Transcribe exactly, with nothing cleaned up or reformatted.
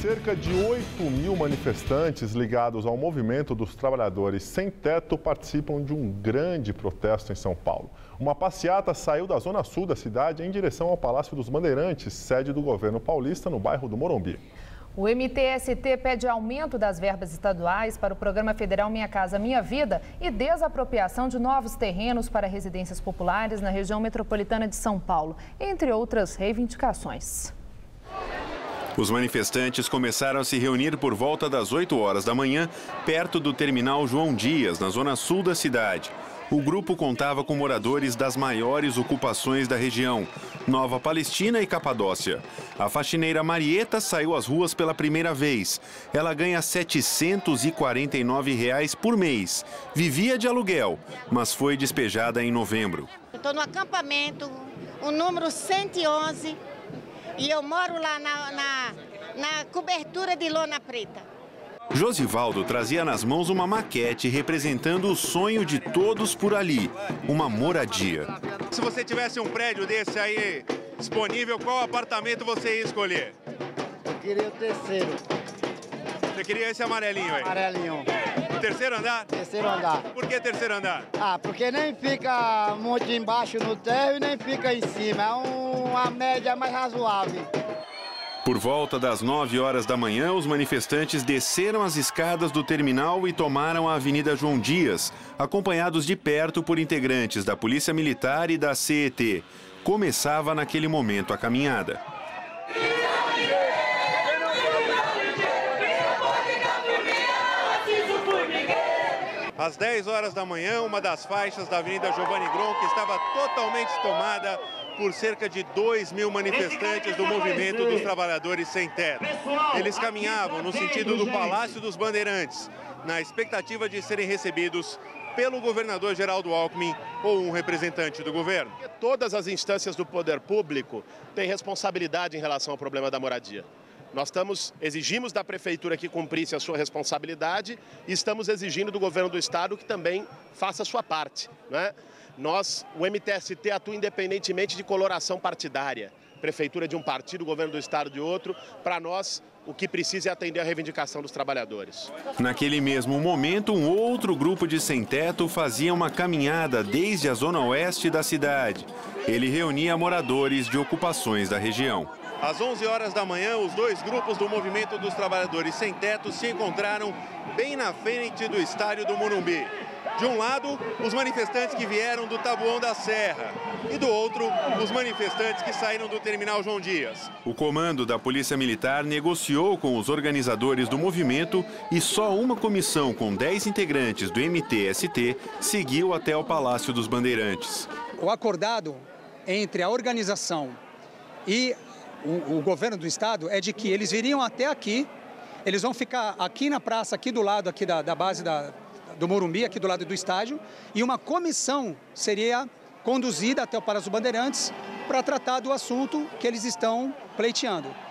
Cerca de oito mil manifestantes ligados ao movimento dos trabalhadores sem teto participam de um grande protesto em São Paulo. Uma passeata saiu da zona sul da cidade em direção ao Palácio dos Bandeirantes, sede do governo paulista, no bairro do Morumbi. O M T S T pede aumento das verbas estaduais para o programa federal Minha Casa Minha Vida e desapropriação de novos terrenos para residências populares na região metropolitana de São Paulo, entre outras reivindicações. Os manifestantes começaram a se reunir por volta das oito horas da manhã, perto do terminal João Dias, na zona sul da cidade. O grupo contava com moradores das maiores ocupações da região, Nova Palestina e Capadócia. A faxineira Marieta saiu às ruas pela primeira vez. Ela ganha setecentos e quarenta e nove reais por mês. Vivia de aluguel, mas foi despejada em novembro. Estou no acampamento, o número cento e onze, e eu moro lá na, na, na cobertura de lona preta. Josivaldo trazia nas mãos uma maquete representando o sonho de todos por ali, uma moradia. Se você tivesse um prédio desse aí disponível, qual apartamento você ia escolher? Eu queria o terceiro. Você queria esse amarelinho aí? Amarelinho. O terceiro andar? Terceiro andar. Por que terceiro andar? Ah, porque nem fica muito embaixo no térreo e nem fica em cima. É uma média mais razoável. Por volta das nove horas da manhã, os manifestantes desceram as escadas do terminal e tomaram a Avenida João Dias, acompanhados de perto por integrantes da Polícia Militar e da C E T. Começava naquele momento a caminhada. Às dez horas da manhã, uma das faixas da Avenida Giovanni Gronchi estava totalmente tomada por cerca de dois mil manifestantes do Movimento dos Trabalhadores Sem Teto. Eles caminhavam no sentido do Palácio dos Bandeirantes, na expectativa de serem recebidos pelo governador Geraldo Alckmin ou um representante do governo. Todas as instâncias do poder público têm responsabilidade em relação ao problema da moradia. Nós estamos, exigimos da prefeitura que cumprisse a sua responsabilidade e estamos exigindo do governo do estado que também faça a sua parte, né? Nós, o M T S T atua independentemente de coloração partidária. Prefeitura de um partido, governo do estado de outro. Para nós, o que precisa é atender a reivindicação dos trabalhadores. Naquele mesmo momento, um outro grupo de sem-teto fazia uma caminhada desde a zona oeste da cidade. Ele reunia moradores de ocupações da região. Às onze horas da manhã, os dois grupos do Movimento dos Trabalhadores Sem Teto se encontraram bem na frente do estádio do Morumbi. De um lado, os manifestantes que vieram do Taboão da Serra e do outro, os manifestantes que saíram do terminal João Dias. O comando da Polícia Militar negociou com os organizadores do movimento e só uma comissão com dez integrantes do M T S T seguiu até o Palácio dos Bandeirantes. O acordado entre a organização e o, o governo do estado é de que eles viriam até aqui, eles vão ficar aqui na praça, aqui do lado aqui da, da base da, do Morumbi, aqui do lado do estádio, e uma comissão seria conduzida até o Palácio dos Bandeirantes para tratar do assunto que eles estão pleiteando.